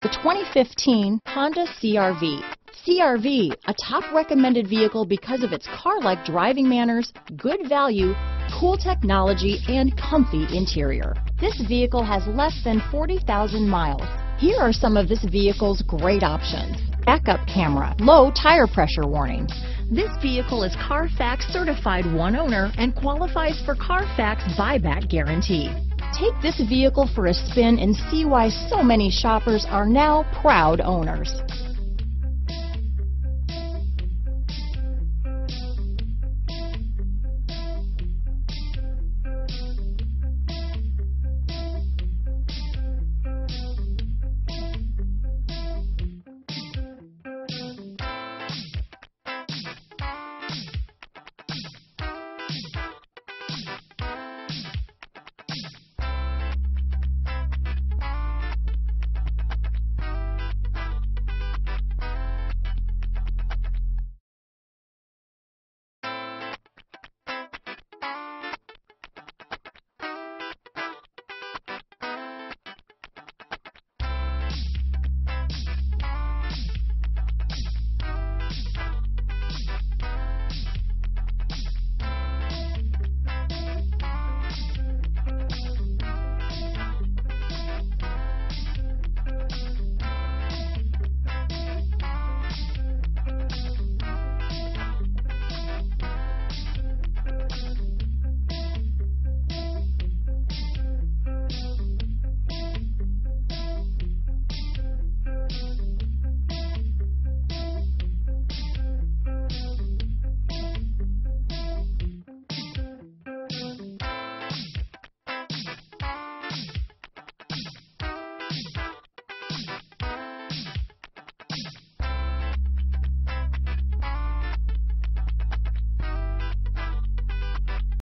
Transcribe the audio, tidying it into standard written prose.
The 2015 Honda CR-V. CR-V, a top recommended vehicle because of its car-like driving manners, good value, cool technology, and comfy interior. This vehicle has less than 40,000 miles. Here are some of this vehicle's great options: backup camera, low tire pressure warning. This vehicle is Carfax certified one owner and qualifies for Carfax buyback guarantee. Take this vehicle for a spin and see why so many shoppers are now proud owners.